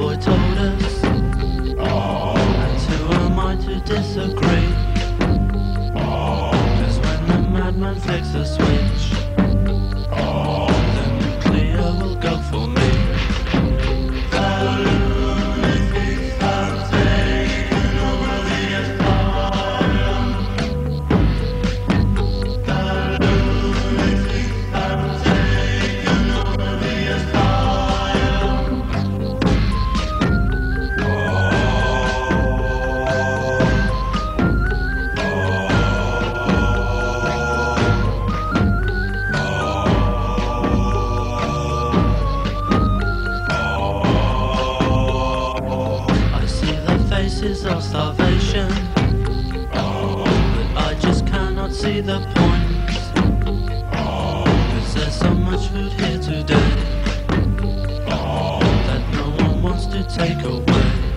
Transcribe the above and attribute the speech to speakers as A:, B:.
A: boy told us. And who am I to disagree? 'Cause when the madman flicks a switch, the nuclear will go for me. The lunatics have taken over the asylum. The lunatics have taken over the asylum. I see the faces of starvation, but I just cannot see the point. 'Cause there's so much food here today that no one wants to take away.